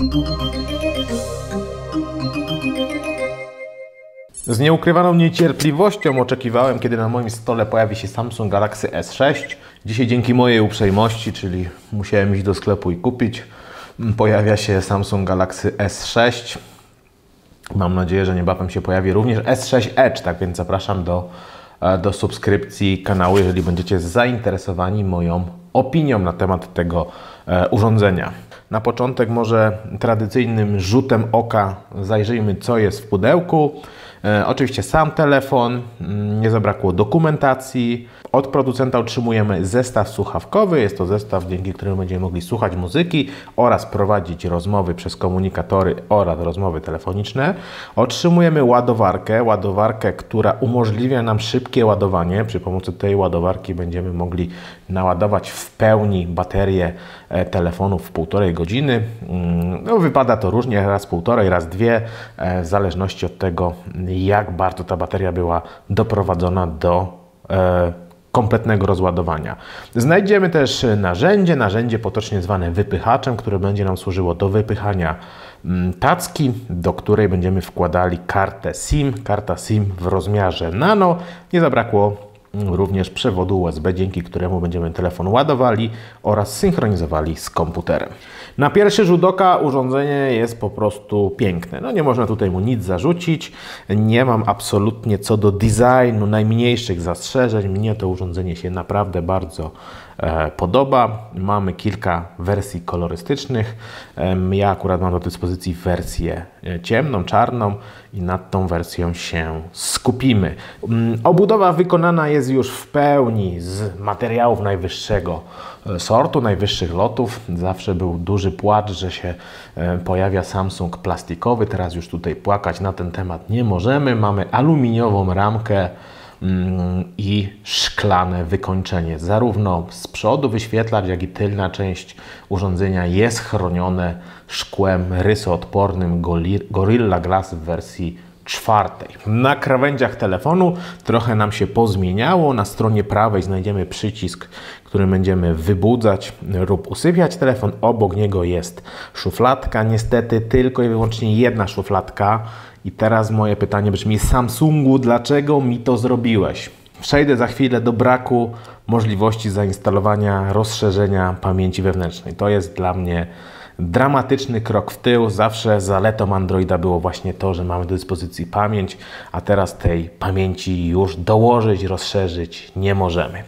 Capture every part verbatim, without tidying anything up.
Z nieukrywaną niecierpliwością oczekiwałem, kiedy na moim stole pojawi się Samsung Galaxy S sześć. Dzisiaj dzięki mojej uprzejmości, czyli musiałem iść do sklepu i kupić, pojawia się Samsung Galaxy S sześć. Mam nadzieję, że niebawem się pojawi również S sześć Edge, tak więc zapraszam do, do subskrypcji kanału, jeżeli będziecie zainteresowani moją opinią na temat tego e, urządzenia. Na początek może tradycyjnym rzutem oka zajrzyjmy, co jest w pudełku. E, oczywiście sam telefon, nie zabrakło dokumentacji. Od producenta otrzymujemy zestaw słuchawkowy. Jest to zestaw, dzięki któremu będziemy mogli słuchać muzyki oraz prowadzić rozmowy przez komunikatory oraz rozmowy telefoniczne. Otrzymujemy ładowarkę, ładowarkę, która umożliwia nam szybkie ładowanie. Przy pomocy tej ładowarki będziemy mogli naładować w pełni baterię telefonu w półtorej godziny. No, wypada to różnie, raz półtorej, raz dwie, w zależności od tego, jak bardzo ta bateria była doprowadzona do e, kompletnego rozładowania. Znajdziemy też narzędzie, narzędzie potocznie zwane wypychaczem, które będzie nam służyło do wypychania tacki, do której będziemy wkładali kartę SIM, karta SIM w rozmiarze nano. Nie zabrakło również przewodu U S B, dzięki któremu będziemy telefon ładowali oraz synchronizowali z komputerem. Na pierwszy rzut oka urządzenie jest po prostu piękne. No nie można tutaj mu nic zarzucić. Nie mam absolutnie co do designu najmniejszych zastrzeżeń. Mnie to urządzenie się naprawdę bardzo e, podoba. Mamy kilka wersji kolorystycznych. E, ja akurat mam do dyspozycji wersję ciemną, czarną i nad tą wersją się skupimy. Obudowa wykonana jest już w pełni z materiałów najwyższego sortu, najwyższych lotów. Zawsze był duży płacz, że się pojawia Samsung plastikowy. Teraz już tutaj płakać na ten temat nie możemy. Mamy aluminiową ramkę i szklane wykończenie. Zarówno z przodu wyświetlacz, jak i tylna część urządzenia jest chronione szkłem rysoodpornym Gorilla Glass w wersji czwartej. Na krawędziach telefonu trochę nam się pozmieniało. Na stronie prawej znajdziemy przycisk, którym będziemy wybudzać lub usypiać telefon. Obok niego jest szufladka. Niestety tylko i wyłącznie jedna szufladka. I teraz moje pytanie brzmi: Samsungu, dlaczego mi to zrobiłeś? Przejdę za chwilę do braku możliwości zainstalowania rozszerzenia pamięci wewnętrznej. To jest dla mnie dramatyczny krok w tył. Zawsze zaletą Androida było właśnie to, że mamy do dyspozycji pamięć, a teraz tej pamięci już dołożyć, rozszerzyć nie możemy.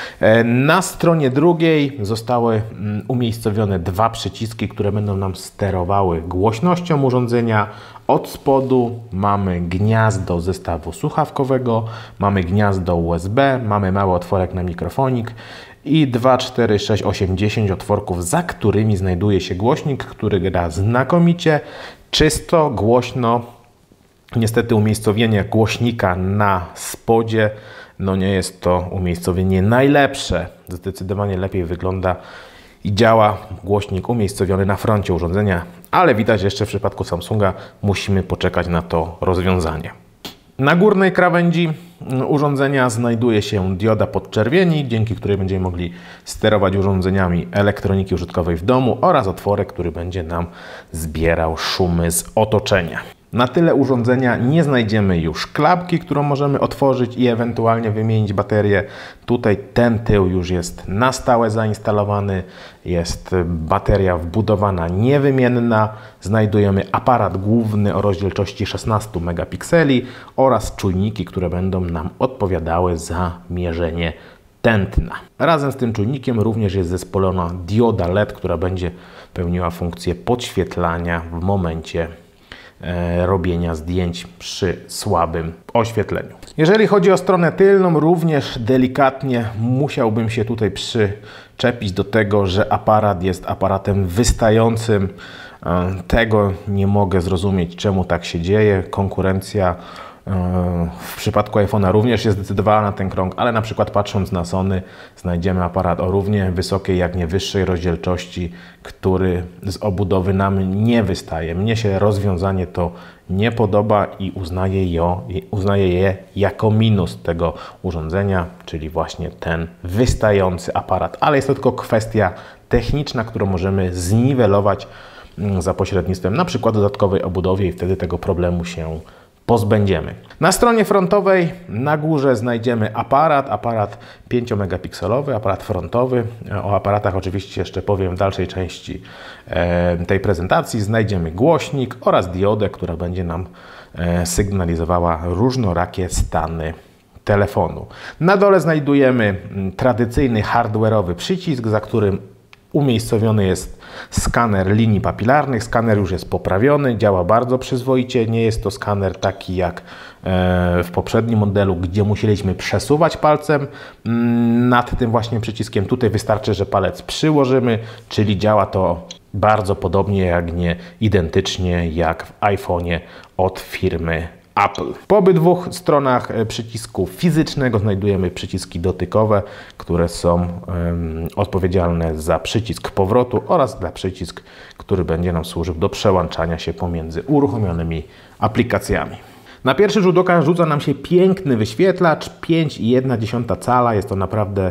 Na stronie drugiej zostały umiejscowione dwa przyciski, które będą nam sterowały głośnością urządzenia. Od spodu mamy gniazdo zestawu słuchawkowego, mamy gniazdo U S B, mamy mały otworek na mikrofonik i dwa, cztery, sześć, osiem, dziesięć otworków, za którymi znajduje się głośnik, który gra znakomicie, czysto, głośno. Niestety umiejscowienie głośnika na spodzie, no nie jest to umiejscowienie najlepsze. Zdecydowanie lepiej wygląda i działa głośnik umiejscowiony na froncie urządzenia, ale widać, jeszcze w przypadku Samsunga musimy poczekać na to rozwiązanie. Na górnej krawędzi urządzenia znajduje się dioda podczerwieni, dzięki której będziemy mogli sterować urządzeniami elektroniki użytkowej w domu, oraz otworek, który będzie nam zbierał szumy z otoczenia. Na tyle urządzenia nie znajdziemy już klapki, którą możemy otworzyć i ewentualnie wymienić baterię. Tutaj ten tył już jest na stałe zainstalowany, jest bateria wbudowana niewymienna. Znajdujemy aparat główny o rozdzielczości szesnaście megapikseli oraz czujniki, które będą nam odpowiadały za mierzenie tętna. Razem z tym czujnikiem również jest zespolona dioda L E D, która będzie pełniła funkcję podświetlania w momencie robienia zdjęć przy słabym oświetleniu. Jeżeli chodzi o stronę tylną, również delikatnie musiałbym się tutaj przyczepić do tego, że aparat jest aparatem wystającym. Tego nie mogę zrozumieć, czemu tak się dzieje. Konkurencja w przypadku iPhone'a również jest zdecydowała na ten krąg, ale na przykład patrząc na Sony znajdziemy aparat o równie wysokiej, jak nie wyższej rozdzielczości, który z obudowy nam nie wystaje. Mnie się rozwiązanie to nie podoba i uznaję je, uznaję je jako minus tego urządzenia, czyli właśnie ten wystający aparat. Ale jest to tylko kwestia techniczna, którą możemy zniwelować za pośrednictwem na przykład dodatkowej obudowy i wtedy tego problemu się pozbędziemy. Na stronie frontowej na górze znajdziemy aparat, aparat pięciomegapikselowy, aparat frontowy. O aparatach oczywiście jeszcze powiem w dalszej części tej prezentacji. Znajdziemy głośnik oraz diodę, która będzie nam sygnalizowała różnorakie stany telefonu. Na dole znajdujemy tradycyjny hardware'owy przycisk, za którym umiejscowiony jest skaner linii papilarnych. Skaner już jest poprawiony, działa bardzo przyzwoicie. Nie jest to skaner taki jak w poprzednim modelu, gdzie musieliśmy przesuwać palcem nad tym właśnie przyciskiem. Tutaj wystarczy, że palec przyłożymy, czyli działa to bardzo podobnie, jak nie identycznie jak w iPhone'ie od firmy Apple. Po obydwu stronach przycisku fizycznego znajdujemy przyciski dotykowe, które są um, odpowiedzialne za przycisk powrotu oraz za przycisk, który będzie nam służył do przełączania się pomiędzy uruchomionymi aplikacjami. Na pierwszy rzut oka rzuca nam się piękny wyświetlacz, pięć i jedna dziesiąta cala. Jest to naprawdę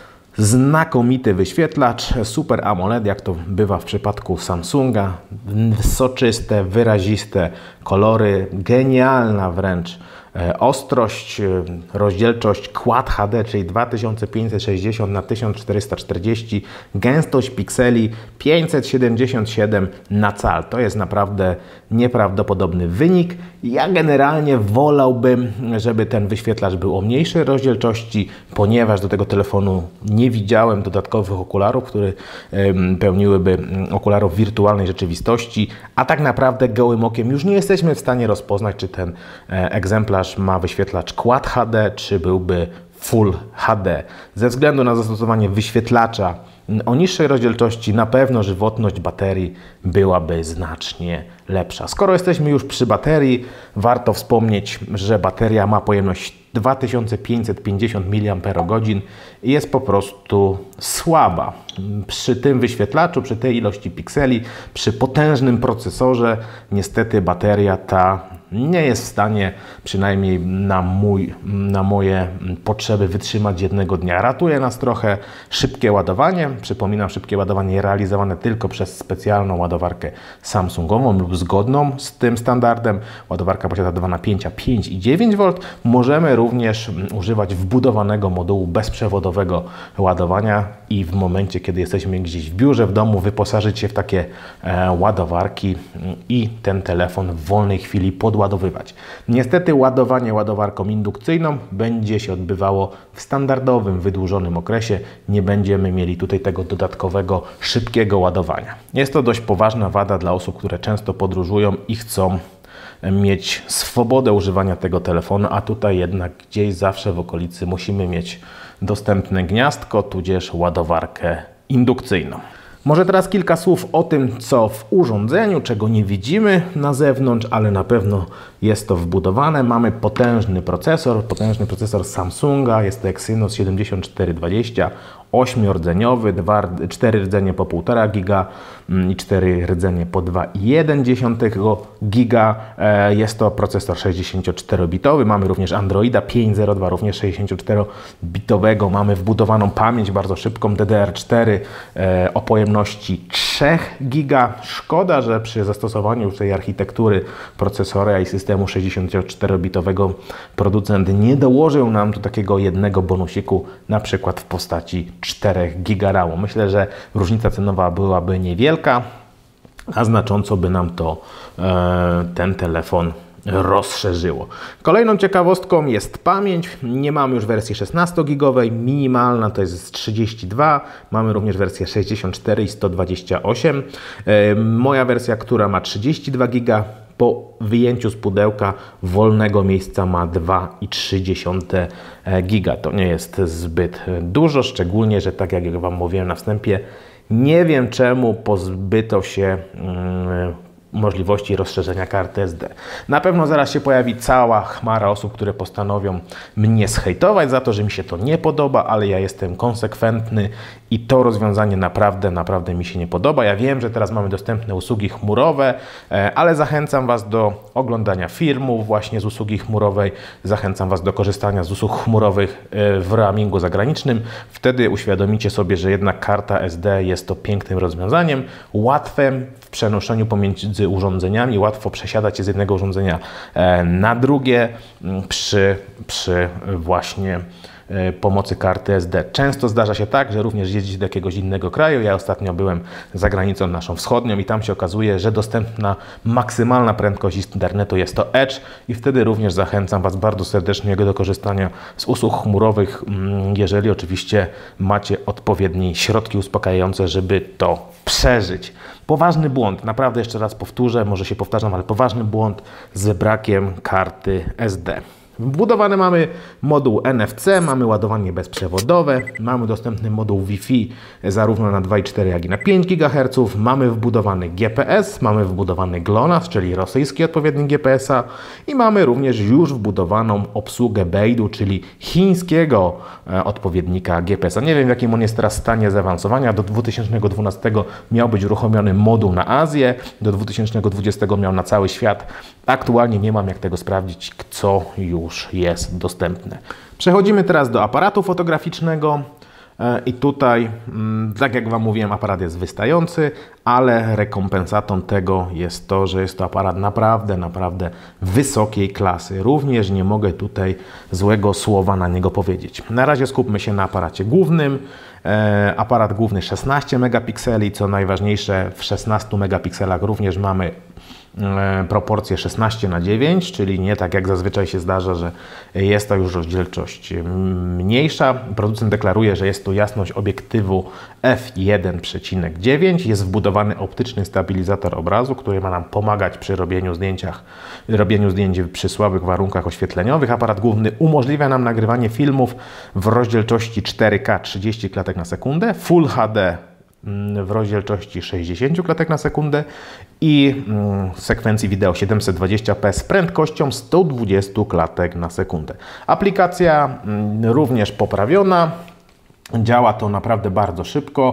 znakomity wyświetlacz, Super AMOLED, jak to bywa w przypadku Samsunga. Soczyste, wyraziste kolory, genialna wręcz ostrość, rozdzielczość Quad H D, czyli dwa tysiące pięćset sześćdziesiąt na tysiąc czterysta czterdzieści, gęstość pikseli pięćset siedemdziesiąt siedem na cal. To jest naprawdę nieprawdopodobny wynik. Ja generalnie wolałbym, żeby ten wyświetlacz był o mniejszej rozdzielczości, ponieważ do tego telefonu nie widziałem dodatkowych okularów, które pełniłyby okularów wirtualnej rzeczywistości, a tak naprawdę gołym okiem już nie jesteśmy w stanie rozpoznać, czy ten egzemplarz ma wyświetlacz Quad H D, czy byłby Full H D. Ze względu na zastosowanie wyświetlacza o niższej rozdzielczości na pewno żywotność baterii byłaby znacznie lepsza. Skoro jesteśmy już przy baterii, warto wspomnieć, że bateria ma pojemność dwa tysiące pięćset pięćdziesiąt miliamperogodzin i jest po prostu słaba. Przy tym wyświetlaczu, przy tej ilości pikseli, przy potężnym procesorze, niestety bateria ta nie jest w stanie, przynajmniej na, mój, na moje potrzeby, wytrzymać jednego dnia. Ratuje nas trochę szybkie ładowanie. Przypominam, szybkie ładowanie realizowane tylko przez specjalną ładowarkę Samsungową lub zgodną z tym standardem. Ładowarka posiada dwa napięcia pięć i dziewięć wolt. Możemy również używać wbudowanego modułu bezprzewodowego ładowania i w momencie, kiedy jesteśmy gdzieś w biurze, w domu, wyposażyć się w takie e, ładowarki i ten telefon w wolnej chwili podładowywać. Niestety ładowanie ładowarką indukcyjną będzie się odbywało w standardowym, wydłużonym okresie. Nie będziemy mieli tutaj tego dodatkowego, szybkiego ładowania. Jest to dość poważna wada dla osób, które często podróżują i chcą mieć swobodę używania tego telefonu, a tutaj jednak gdzieś zawsze w okolicy musimy mieć dostępne gniazdko, tudzież ładowarkę indukcyjną. Może teraz kilka słów o tym, co w urządzeniu, czego nie widzimy na zewnątrz, ale na pewno jest to wbudowane. Mamy potężny procesor, potężny procesor Samsunga, jest to Exynos siedemdziesiąt cztery dwadzieścia, ośmiordzeniowy, cztery rdzenie po półtora giga i cztery rdzenie po dwa i jedna dziesiąta giga. Jest to procesor sześćdziesięcioczterobitowy. Mamy również Androida pięć zero dwa, również sześćdziesięcioczterobitowego. Mamy wbudowaną pamięć bardzo szybką D D R cztery o pojemności trzy giga. Szkoda, że przy zastosowaniu już tej architektury procesora i systemu sześćdziesięcioczterobitowego producent nie dołożył nam tu takiego jednego bonusiku, na przykład w postaci cztery giga ramu. Myślę, że różnica cenowa byłaby niewielka, a znacząco by nam to e, ten telefon rozszerzyło. Kolejną ciekawostką jest pamięć. Nie mamy już wersji szesnastogigowej, minimalna to jest trzydzieści dwa. Mamy również wersję sześćdziesiąt cztery i sto dwadzieścia osiem. E, moja wersja, która ma trzydzieści dwa giga, po wyjęciu z pudełka wolnego miejsca ma dwa i trzy dziesiąte giga. To nie jest zbyt dużo, szczególnie, że tak jak Wam mówiłem na wstępie, nie wiem czemu pozbyto się możliwości rozszerzenia karty S D. Na pewno zaraz się pojawi cała chmara osób, które postanowią mnie zhejtować za to, że mi się to nie podoba, ale ja jestem konsekwentny i to rozwiązanie naprawdę, naprawdę mi się nie podoba. Ja wiem, że teraz mamy dostępne usługi chmurowe, ale zachęcam Was do oglądania filmów właśnie z usługi chmurowej, zachęcam Was do korzystania z usług chmurowych w roamingu zagranicznym. Wtedy uświadomicie sobie, że jednak karta S D jest to pięknym rozwiązaniem, łatwym w przenoszeniu pomiędzy urządzeniami, łatwo przesiadać się z jednego urządzenia na drugie przy, przy właśnie pomocy karty S D. Często zdarza się tak, że również jeździć do jakiegoś innego kraju. Ja ostatnio byłem za granicą naszą wschodnią i tam się okazuje, że dostępna maksymalna prędkość internetu jest to Edge i wtedy również zachęcam Was bardzo serdecznie do korzystania z usług chmurowych, jeżeli oczywiście macie odpowiednie środki uspokajające, żeby to przeżyć. Poważny błąd, naprawdę jeszcze raz powtórzę, może się powtarzam, ale poważny błąd z brakiem karty S D. Wbudowany mamy moduł N F C, mamy ładowanie bezprzewodowe, mamy dostępny moduł Wi-Fi zarówno na dwa i cztery, jak i na pięć gigaherców, mamy wbudowany G P S, mamy wbudowany GLONASS, czyli rosyjski odpowiednik G P S-a i mamy również już wbudowaną obsługę Beidou, czyli chińskiego odpowiednika G P S-a. Nie wiem, w jakim on jest teraz stanie zaawansowania. Do dwa tysiące dwunastego miał być uruchomiony moduł na Azję, do dwa tysiące dwudziestego miał na cały świat. Aktualnie nie mam jak tego sprawdzić, co już jest dostępne. Przechodzimy teraz do aparatu fotograficznego i tutaj, tak jak Wam mówiłem, aparat jest wystający, ale rekompensatą tego jest to, że jest to aparat naprawdę, naprawdę wysokiej klasy. Również nie mogę tutaj złego słowa na niego powiedzieć. Na razie skupmy się na aparacie głównym. Aparat główny szesnaście megapikseli, co najważniejsze, w szesnastu megapikselach również mamy proporcje szesnaście na dziewięć, czyli nie tak jak zazwyczaj się zdarza, że jest to już rozdzielczość mniejsza. Producent deklaruje, że jest to jasność obiektywu f jeden przecinek dziewięć. Jest wbudowany optyczny stabilizator obrazu, który ma nam pomagać przy robieniu zdjęciach, robieniu zdjęć przy słabych warunkach oświetleniowych. Aparat główny umożliwia nam nagrywanie filmów w rozdzielczości cztery K trzydzieści klatek na sekundę, Full H D w rozdzielczości sześćdziesiąt klatek na sekundę i sekwencji wideo siedemset dwadzieścia p z prędkością sto dwadzieścia klatek na sekundę. Aplikacja również poprawiona. Działa to naprawdę bardzo szybko.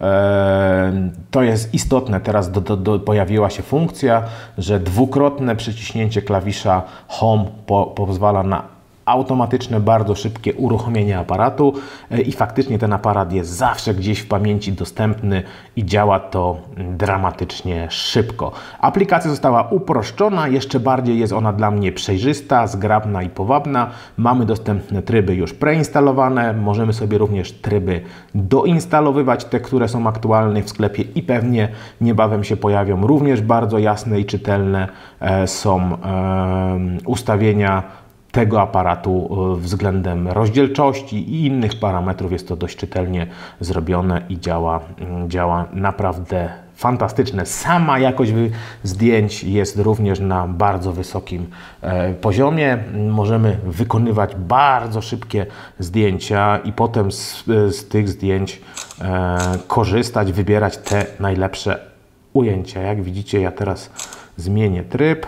To jest istotne. Teraz do, do, do pojawiła się funkcja, że dwukrotne przyciśnięcie klawisza Home po, pozwala na automatyczne, bardzo szybkie uruchomienie aparatu i faktycznie ten aparat jest zawsze gdzieś w pamięci dostępny i działa to dramatycznie szybko. Aplikacja została uproszczona, jeszcze bardziej jest ona dla mnie przejrzysta, zgrabna i powabna. Mamy dostępne tryby już preinstalowane, możemy sobie również tryby doinstalowywać, te, które są aktualne w sklepie i pewnie niebawem się pojawią. Również bardzo jasne i czytelne są e, ustawienia tego aparatu względem rozdzielczości i innych parametrów. Jest to dość czytelnie zrobione i działa, działa naprawdę fantastyczne. Sama jakość zdjęć jest również na bardzo wysokim e, poziomie. Możemy wykonywać bardzo szybkie zdjęcia i potem z, z tych zdjęć e, korzystać, wybierać te najlepsze ujęcia. Jak widzicie, ja teraz zmienię tryb.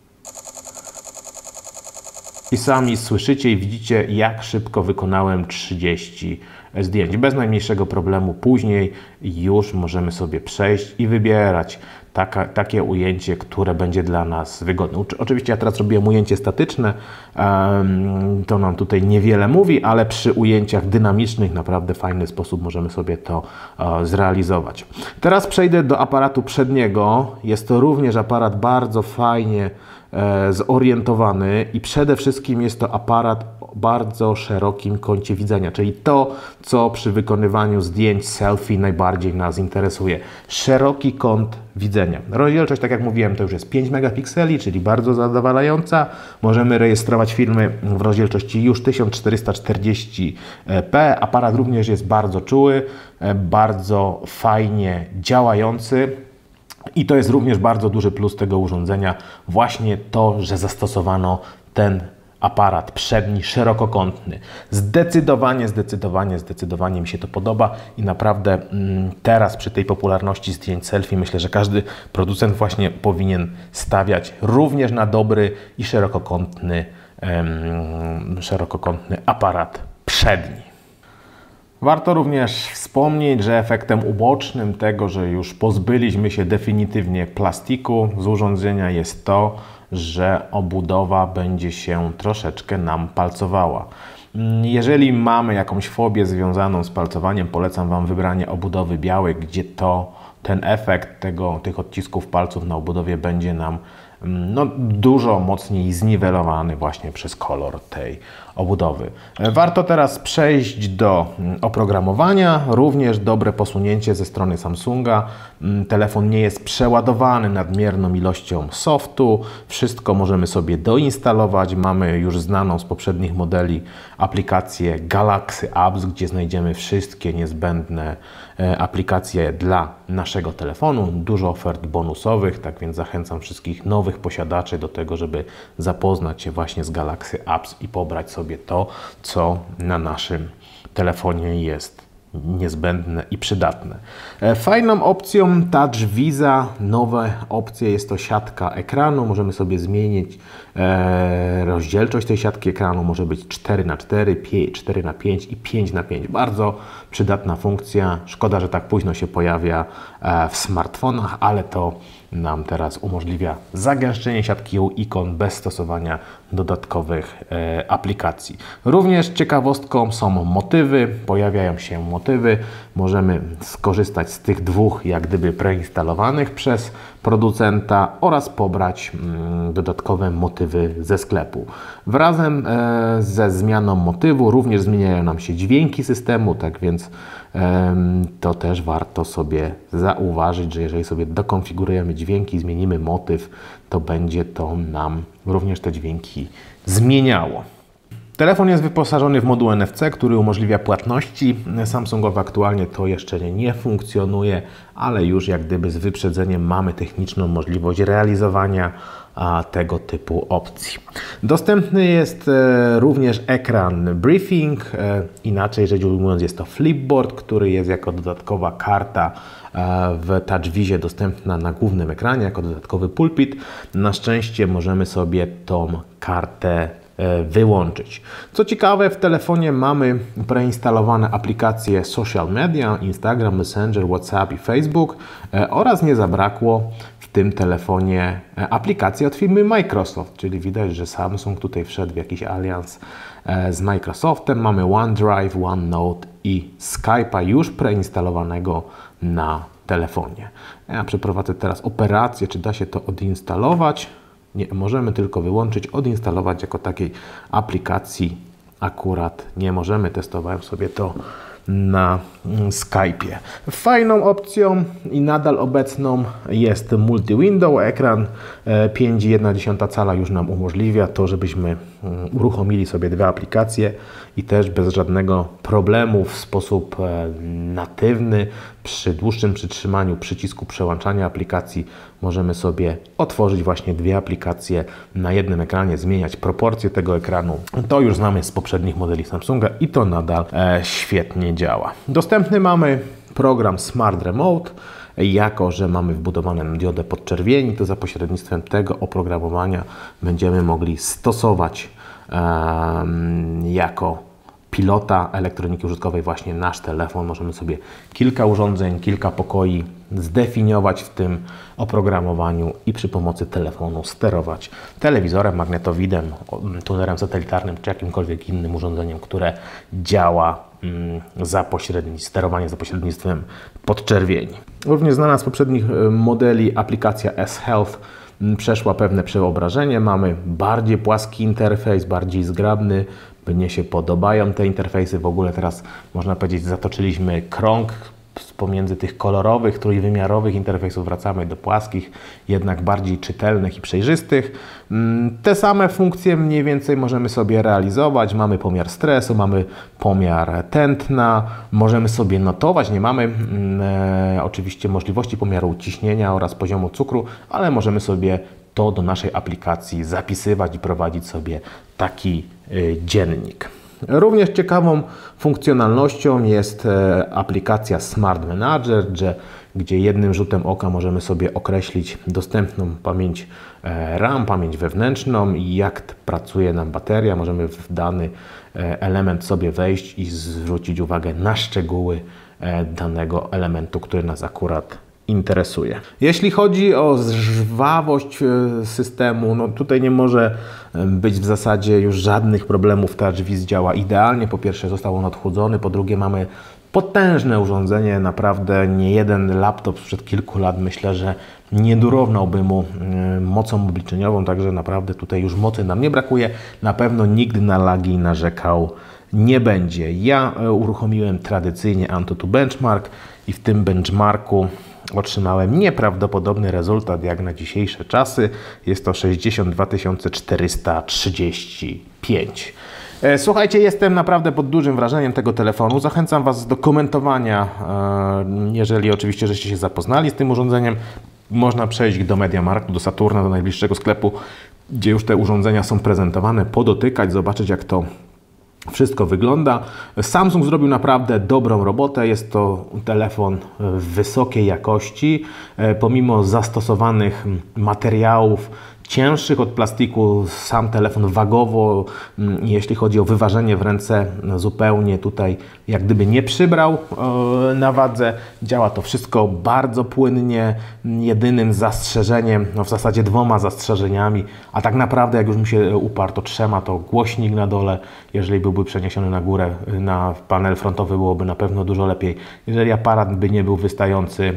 I sami słyszycie i widzicie, jak szybko wykonałem trzydzieści zdjęć. Bez najmniejszego problemu później już możemy sobie przejść i wybierać taka, takie ujęcie, które będzie dla nas wygodne. Oczywiście ja teraz robiłem ujęcie statyczne, to nam tutaj niewiele mówi, ale przy ujęciach dynamicznych naprawdę w fajny sposób możemy sobie to zrealizować. Teraz przejdę do aparatu przedniego. Jest to również aparat bardzo fajnie zorientowany i przede wszystkim jest to aparat o bardzo szerokim kącie widzenia, czyli to, co przy wykonywaniu zdjęć selfie najbardziej nas interesuje. Szeroki kąt widzenia. Rozdzielczość, tak jak mówiłem, to już jest pięć megapikseli, czyli bardzo zadowalająca. Możemy rejestrować filmy w rozdzielczości już tysiąc czterysta czterdzieści p. Aparat również jest bardzo czuły, bardzo fajnie działający. I to jest również bardzo duży plus tego urządzenia, właśnie to, że zastosowano ten aparat przedni, szerokokątny. Zdecydowanie, zdecydowanie, zdecydowanie mi się to podoba i naprawdę mm, teraz przy tej popularności zdjęć selfie myślę, że każdy producent właśnie powinien stawiać również na dobry i szerokokątny, em, szerokokątny aparat przedni. Warto również wspomnieć, że efektem ubocznym tego, że już pozbyliśmy się definitywnie plastiku z urządzenia jest to, że obudowa będzie się troszeczkę nam palcowała. Jeżeli mamy jakąś fobię związaną z palcowaniem, polecam Wam wybranie obudowy białej, gdzie to ten efekt tego, tych odcisków palców na obudowie będzie nam no, dużo mocniej zniwelowany właśnie przez kolor tej obudowy. Warto teraz przejść do oprogramowania. Również dobre posunięcie ze strony Samsunga. Telefon nie jest przeładowany nadmierną ilością softu. Wszystko możemy sobie doinstalować. Mamy już znaną z poprzednich modeli aplikację Galaxy Apps, gdzie znajdziemy wszystkie niezbędne aplikacje dla naszego telefonu. Dużo ofert bonusowych, tak więc zachęcam wszystkich nowych posiadaczy do tego, żeby zapoznać się właśnie z Galaxy Apps i pobrać sobie to, co na naszym telefonie jest niezbędne i przydatne. Fajną opcją Touch Visa, nowe opcje, jest to siatka ekranu. Możemy sobie zmienić e, rozdzielczość tej siatki ekranu. Może być cztery na cztery, cztery na pięć i pięć na pięć. Bardzo przydatna funkcja. Szkoda, że tak późno się pojawia e, w smartfonach, ale to nam teraz umożliwia zagęszczenie siatki ikon bez stosowania dodatkowych e, aplikacji. Również ciekawostką są motywy, pojawiają się motywy, możemy skorzystać z tych dwóch jak gdyby preinstalowanych przez producenta oraz pobrać mm, dodatkowe motywy ze sklepu. Wrazem e, ze zmianą motywu również zmieniają nam się dźwięki systemu, tak więc e, to też warto sobie zauważyć, że jeżeli sobie dokonfigurujemy dźwięki, zmienimy motyw, to będzie to nam również te dźwięki zmieniało. Telefon jest wyposażony w moduł N F C, który umożliwia płatności. Samsungowe aktualnie to jeszcze nie funkcjonuje, ale już jak gdyby z wyprzedzeniem mamy techniczną możliwość realizowania a, tego typu opcji. Dostępny jest e, również ekran briefing, e, inaczej rzecz ujmując jest to flipboard, który jest jako dodatkowa karta e, w TouchWizie dostępna na głównym ekranie, jako dodatkowy pulpit. Na szczęście możemy sobie tą kartę wyłączyć. Co ciekawe, w telefonie mamy preinstalowane aplikacje social media, Instagram, Messenger, WhatsApp i Facebook oraz nie zabrakło w tym telefonie aplikacji od firmy Microsoft, czyli widać, że Samsung tutaj wszedł w jakiś alians z Microsoftem. Mamy OneDrive, OneNote i Skype'a już preinstalowanego na telefonie. Ja przeprowadzę teraz operację, czy da się to odinstalować. Nie, możemy tylko wyłączyć, odinstalować jako takiej aplikacji akurat nie możemy. Testowałem sobie to na Skype'ie. Fajną opcją i nadal obecną jest multi-window. Ekran pięć i jedna dziesiąta cala już nam umożliwia to, żebyśmy uruchomili sobie dwie aplikacje i też bez żadnego problemu w sposób natywny przy dłuższym przytrzymaniu przycisku przełączania aplikacji możemy sobie otworzyć właśnie dwie aplikacje na jednym ekranie, zmieniać proporcje tego ekranu. To już znamy z poprzednich modeli Samsunga i to nadal e, świetnie działa. Dostępny mamy program Smart Remote. Jako że mamy wbudowaną diodę podczerwieni, to za pośrednictwem tego oprogramowania będziemy mogli stosować um, jako pilota elektroniki użytkowej właśnie nasz telefon. Możemy sobie kilka urządzeń, kilka pokoi zdefiniować w tym oprogramowaniu i przy pomocy telefonu sterować telewizorem, magnetowidem, tunerem satelitarnym czy jakimkolwiek innym urządzeniem, które działa za pośrednictwem, sterowanie za pośrednictwem podczerwieni. Również znana z poprzednich modeli aplikacja S-Health przeszła pewne przeobrażenie. Mamy bardziej płaski interfejs, bardziej zgrabny. Mnie się podobają te interfejsy. W ogóle teraz można powiedzieć, zatoczyliśmy krąg pomiędzy tych kolorowych, trójwymiarowych interfejsów, wracamy do płaskich, jednak bardziej czytelnych i przejrzystych. Te same funkcje mniej więcej możemy sobie realizować. Mamy pomiar stresu, mamy pomiar tętna, możemy sobie notować, nie mamy e, oczywiście możliwości pomiaru ciśnienia oraz poziomu cukru, ale możemy sobie to do naszej aplikacji zapisywać i prowadzić sobie taki dziennik. Również ciekawą funkcjonalnością jest aplikacja Smart Manager, gdzie jednym rzutem oka możemy sobie określić dostępną pamięć RAM, pamięć wewnętrzną i jak pracuje nam bateria. Możemy w dany element sobie wejść i zwrócić uwagę na szczegóły danego elementu, który nas akurat interesuje. Jeśli chodzi o żwawość systemu, no tutaj nie może być w zasadzie już żadnych problemów. TouchWiz działa idealnie. Po pierwsze został on odchudzony, po drugie mamy potężne urządzenie, naprawdę nie jeden laptop sprzed kilku lat myślę, że nie dorównałby mu mocą obliczeniową, także naprawdę tutaj już mocy nam nie brakuje. Na pewno nigdy na lagi narzekał nie będzie. Ja uruchomiłem tradycyjnie AnTuTu Benchmark i w tym benchmarku otrzymałem nieprawdopodobny rezultat jak na dzisiejsze czasy. Jest to sześćdziesiąt dwa tysiące czterysta trzydzieści pięć. Słuchajcie, jestem naprawdę pod dużym wrażeniem tego telefonu. Zachęcam Was do komentowania, jeżeli oczywiście żeście się zapoznali z tym urządzeniem. Można przejść do MediaMarktu, do Saturna, do najbliższego sklepu, gdzie już te urządzenia są prezentowane, podotykać, zobaczyć jak to wszystko wygląda. Samsung zrobił naprawdę dobrą robotę. Jest to telefon wysokiej jakości, pomimo zastosowanych materiałów cięższych od plastiku. Sam telefon wagowo, jeśli chodzi o wyważenie w ręce, zupełnie tutaj jak gdyby nie przybrał na wadze. Działa to wszystko bardzo płynnie. Jedynym zastrzeżeniem, no w zasadzie dwoma zastrzeżeniami, a tak naprawdę jak już mi się uparł, to trzema, to głośnik na dole. Jeżeli byłby przeniesiony na górę, na panel frontowy, byłoby na pewno dużo lepiej. Jeżeli aparat by nie był wystający.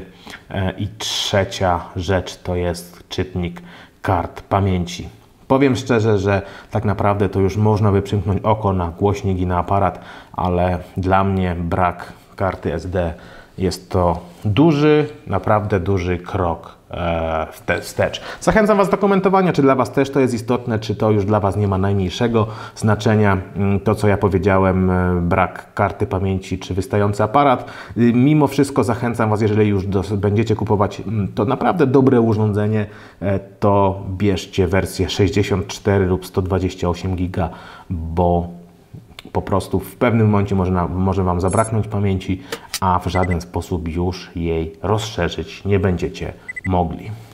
I trzecia rzecz to jest czytnik kart pamięci. Powiem szczerze, że tak naprawdę to już można by przymknąć oko na głośnik i na aparat, ale dla mnie brak karty S D jest to duży, naprawdę duży krok wstecz. Zachęcam Was do komentowania, czy dla Was też to jest istotne, czy to już dla Was nie ma najmniejszego znaczenia. To, co ja powiedziałem, brak karty pamięci, czy wystający aparat. Mimo wszystko zachęcam Was, jeżeli już do, będziecie kupować to naprawdę dobre urządzenie, to bierzcie wersję sześćdziesiąt cztery lub sto dwadzieścia osiem giga, bo po prostu w pewnym momencie może, na, może Wam zabraknąć pamięci, a w żaden sposób już jej rozszerzyć nie będziecie mogli.